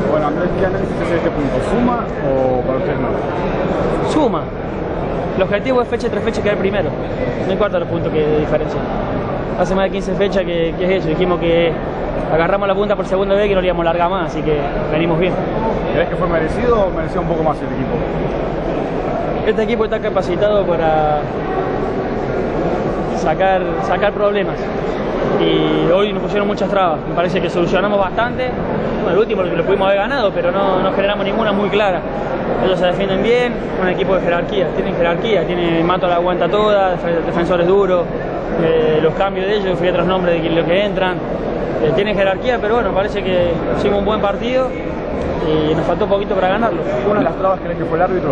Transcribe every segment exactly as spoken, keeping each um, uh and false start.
Bueno, Andrés, ¿qué análisis hace de este punto? ¿Suma o para ustedes no? Suma. El objetivo es fecha tras fecha quedar primero. No importa los puntos que de diferencia. Hace más de quince fechas que, que es eso. Dijimos que agarramos la punta por segunda vez y que no le íbamos a largar más, así que venimos bien. ¿Crees que fue merecido o mereció un poco más el equipo? Este equipo está capacitado para sacar, sacar problemas. Y hoy nos pusieron muchas trabas. Me parece que solucionamos bastante. Bueno, el último lo pudimos haber ganado, pero no, no generamos ninguna muy clara. Ellos se defienden bien, un equipo de jerarquía, tienen jerarquía, tiene Mato la aguanta toda, defensores duros, eh, los cambios de ellos, fui otros nombres de los que entran, eh, tienen jerarquía, pero bueno, parece que hicimos un buen partido y nos faltó un poquito para ganarlo. ¿Una de las trabas crees que fue el árbitro?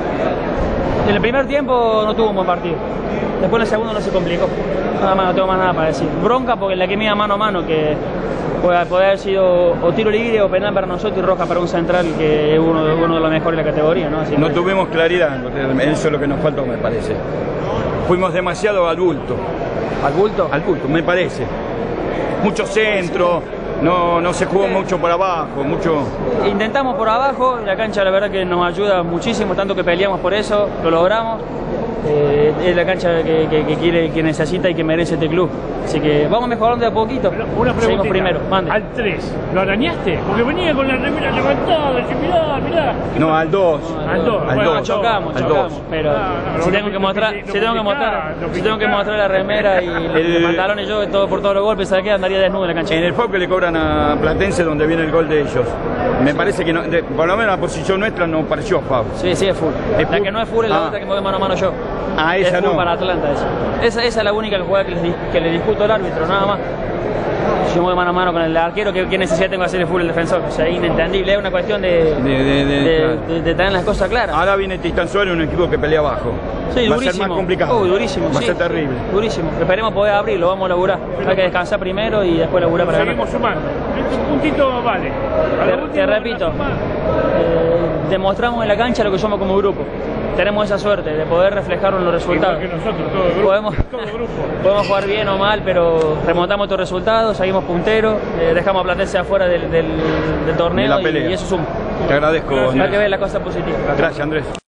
En el primer tiempo no tuvo un buen partido, después en el segundo no se complicó, nada más, no tengo más nada para decir. Bronca porque la que mira mano a mano, que puede, puede haber sido o tiro libre o penal para nosotros y roja para un central que es uno, uno de los mejores de la categoría, ¿no? Así no que... tuvimos claridad, eso es lo que nos faltó, me parece. Fuimos demasiado al bulto. ¿Al bulto? Al bulto, me parece. Mucho centro, no, no se jugó mucho por abajo, mucho... Intentamos por abajo, la cancha la verdad que nos ayuda muchísimo, tanto que peleamos por eso, lo logramos. Eh, es la cancha que, que, que quiere, que necesita y que merece este club. Así que vamos mejorando de a poquito. Una Seguimos primero. Mande. Al tres, ¿lo arañaste? Porque venía con la remera levantada, y mirá, mirá. No, al dos. No, Al dos. Al bueno, dos. chocamos, Al chocamos. dos. Pero Ah, no, si lo tengo que lo mostrar, lo si tengo que mostrar, lo si tengo que criticá. mostrar la remera y El- los pantalones yo todo por todos los golpes, ¿sabes qué? Andaría desnudo en la cancha. En el foul que le cobran a Platense donde viene el gol de ellos. Me parece que no, de, por lo menos la posición nuestra no pareció foul. Sí, sí, es full. ¿Es La full? que no es full es la Ah. otra que me voy mano a mano yo. Ah, es esa full no. para Atlanta esa. Esa, esa es la única jugada que, les di- que le discuto al árbitro, nada más. Yo me voy mano a mano con el arquero, ¿qué, qué necesidad tengo de hacer el full el defensor? O sea, inentendible, es una cuestión de, De- de- de- de- claro. de- de tener las cosas claras. Ahora viene Titán Suárez, un equipo que pelea abajo. Sí, Va durísimo. a ser más complicado. Uy, durísimo, Va a sí. ser terrible. Durísimo. Esperemos poder abrirlo, vamos a laburar. Hay que descansar primero y después laburar para ganar. Seguimos sumando. Un puntito vale. A lo Te, último te van a repito, sumar. eh, demostramos en la cancha lo que somos como grupo. Tenemos esa suerte de poder reflejarlo en los resultados. Igual que nosotros, todo grupo. Podemos, Todo grupo. podemos jugar bien o mal, pero remontamos estos resultados, seguimos punteros, eh, dejamos a Platense afuera del, del, del torneo De la y, pelea. y eso suma. Te agradezco. Hay Andrés. que ver la cosa positiva. Gracias, Andrés.